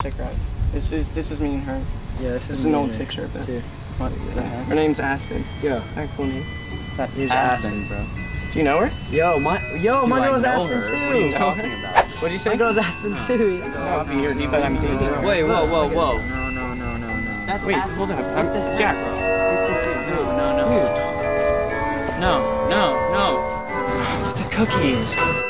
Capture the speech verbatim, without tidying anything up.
Check her out. This is this is me and her. Yeah, this, this is, is an old picture of it. What, yeah. Her name's Aspen. Yeah. That cool name. That's Aspen, Aspen, bro. Do you know her? Yo, my yo, Do my I girl's know Aspen her? too. What are you talking about? What'd you say? My girl's Aspen No. too. No, I'll be here, but I'm dating her. Wait, whoa, whoa, whoa. No, no, no, no, no. That's Wait, Aspen. hold up. What I'm the heck? Jack. No, no, no. No, no, no. The cookies.